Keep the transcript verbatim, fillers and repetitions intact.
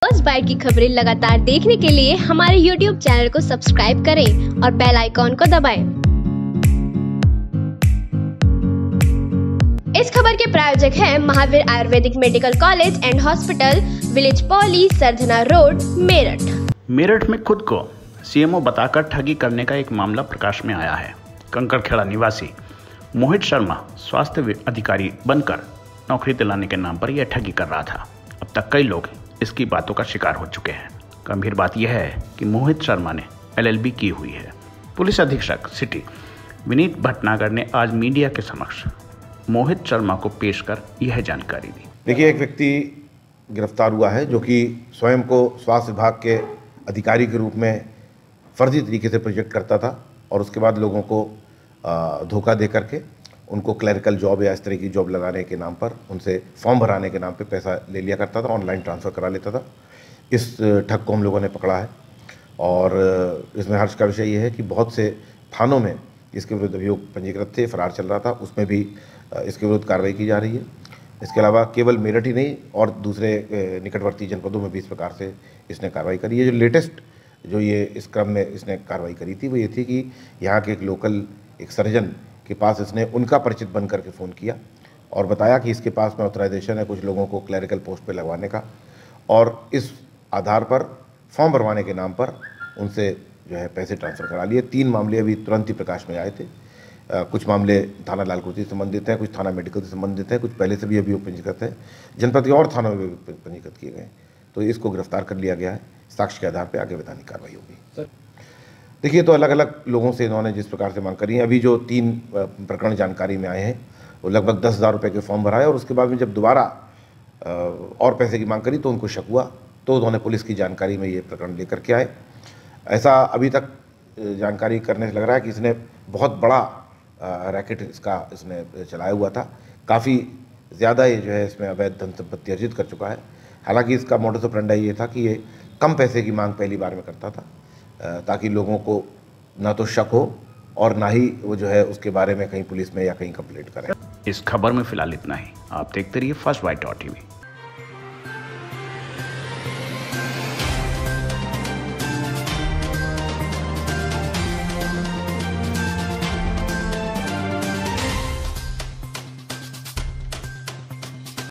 First bite की खबरें लगातार देखने के लिए हमारे यूट्यूब चैनल को सब्सक्राइब करें और बेल आइकॉन को दबाएं। इस खबर के प्रायोजक हैं Mahavir Ayurvedic medical college and hospital, village Pauli, Sardhana road, Meerut. Meerut में खुद को सीएमओ बताकर ठगी करने का एक मामला प्रकाश में आया है। कंकड़खेड़ा निवासी मोहित शर्मा स्वास्थ्य अधिकारी बनकर नौकरी दिलाने के नाम पर यह ठगी कर रहा था। अब तक कई लोग इसकी बातों का शिकार हो चुके हैं। गंभीर बात यह है कि मोहित शर्मा ने एलएलबी की हुई है। पुलिस अधीक्षक सिटी विनीत भटनागर ने आज मीडिया के समक्ष मोहित शर्मा को पेश कर यह जानकारी दी। देखिए, एक व्यक्ति गिरफ्तार हुआ है जो कि स्वयं को स्वास्थ्य विभाग के अधिकारी के रूप में फर्जी तरीके से प्रोजेक्ट करता था और उसके बाद लोगों को धोखा दे करके उनको क्लरिकल जॉब या इस तरह की जॉब लगाने के नाम पर उनसे फॉर्म भराने के नाम पे पैसा ले लिया करता था, ऑनलाइन ट्रांसफ़र करा लेता था। इस ठग को हम लोगों ने पकड़ा है और इसमें हर्ष का विषय ये है कि बहुत से थानों में इसके विरुद्ध अभियोग पंजीकृत थे, फरार चल रहा था, उसमें भी इसके विरुद्ध कार्रवाई की जा रही है। इसके अलावा केवल मेरठ ही नहीं और दूसरे निकटवर्ती जनपदों में भी इस प्रकार से इसने कार्रवाई करी है। जो लेटेस्ट जो ये इस क्रम में इसने कार्रवाई करी थी वो ये थी कि यहाँ के एक लोकल एक सर्जन के पास इसने उनका परिचित बन करके फ़ोन किया और बताया कि इसके पास में ऑथराइजेशन है कुछ लोगों को क्लरिकल पोस्ट पे लगवाने का, और इस आधार पर फॉर्म भरवाने के नाम पर उनसे जो है पैसे ट्रांसफ़र करा लिए। तीन मामले अभी तुरंत ही प्रकाश में आए थे। आ, कुछ मामले थाना लालकुटी से संबंधित हैं, कुछ थाना मेडिकल से संबंधित हैं, कुछ पहले से भी अभियोग पंजीकृत है, जनपद के और थानों में भी पंजीकृत किए गए। तो इसको गिरफ्तार कर लिया गया है। साक्ष्य के आधार पर आगे वैधानिक कार्रवाई होगी। देखिए, तो अलग अलग लोगों से इन्होंने जिस प्रकार से मांग करी है, अभी जो तीन प्रकरण जानकारी में आए हैं वो लगभग दस हज़ार रुपये के फॉर्म भराए और उसके बाद में जब दोबारा और पैसे की मांग करी तो उनको शक हुआ तो उन्होंने पुलिस की जानकारी में ये प्रकरण लेकर के आए। ऐसा अभी तक जानकारी करने से लग रहा है कि इसने बहुत बड़ा रैकेट इसका इसने चलाया हुआ था। काफ़ी ज़्यादा ये जो है इसमें अवैध धन संपत्ति अर्जित कर चुका है। हालांकि इसका मोडस ऑपरेंडी ये था कि ये कम पैसे की मांग पहली बार में करता था ताकि लोगों को ना तो शक हो और ना ही वो जो है उसके बारे में कहीं पुलिस में या कहीं कंप्लेंट करें। इस खबर में फिलहाल इतना ही। आप देखते रहिए फर्स्ट बाइट डॉट टीवी।